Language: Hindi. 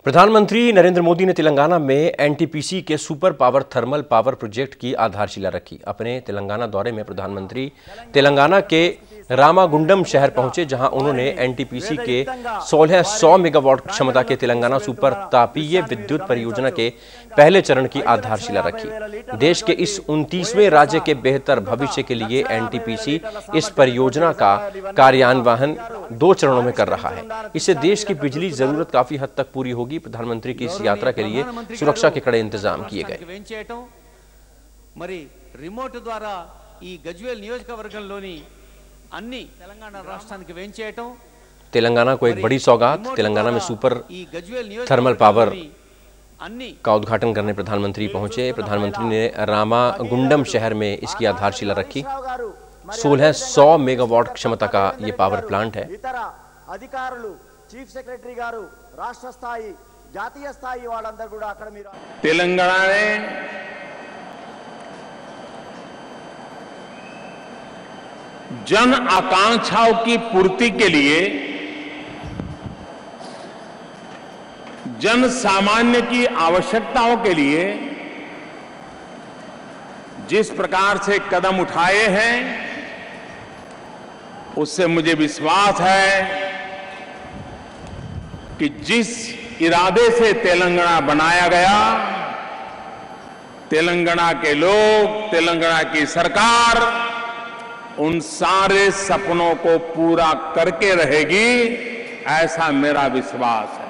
प्रधानमंत्री नरेंद्र मोदी ने तेलंगाना में एनटीपीसी के super power thermal power project की आधारशिला रखी। अपने तेलंगाना दौरे में प्रधानमंत्री तेलंगाना के रामागुंडम शहर पहुंचे, जहां उन्होंने एनटीपीसी के 1600 मेगावाट क्षमता के तेलंगाना सुपर तापीय विद्युत परियोजना के पहले चरण की आधारशिला रखी। देश के इस 29वें राज्य के बेहतर भविष्य के लिए एनटीपीसी इस परियोजना का कार्यान्वयन 2 चरणों में कर रहा है। इससे देश की बिजली जरूरत काफी हद तक पूरी होगी। प्रधानमंत्री की इस यात्रा के लिए सुरक्षा के कड़े इंतजाम किए गए। रिमोट द्वारा ఈ గజ్వేల్ నియోజకవర్గంలోని అన్ని తెలంగాణ రాష్ట్రానికి వేంచేయటం तेलंगाना को एक बड़ी सौगात। तेलंगाना में सुपर थर्मल पावर का उद्घाटन करने प्रधानमंत्री पहुंचे। प्रधानमंत्री ने रामागुंडम शहर में इसकी आधारशिला रखी। 1600 मेगावाट क्षमता का ये पावर प्लांट है। चीफ सेक्रेटरी गारू राष्ट्र स्थायी जातीय स्थायी वाळंदरू కూడా అక్కడ మీరు तेलंगाना ने जन आकांक्षाओं की पूर्ति के लिए जन सामान्य की आवश्यकताओं के लिए जिस प्रकार से कदम उठाए हैं, उससे मुझे विश्वास है कि जिस इरादे से तेलंगाना बनाया गया, तेलंगाना के लोग, तेलंगाना की सरकार उन सारे सपनों को पूरा करके रहेगी, ऐसा मेरा विश्वास है।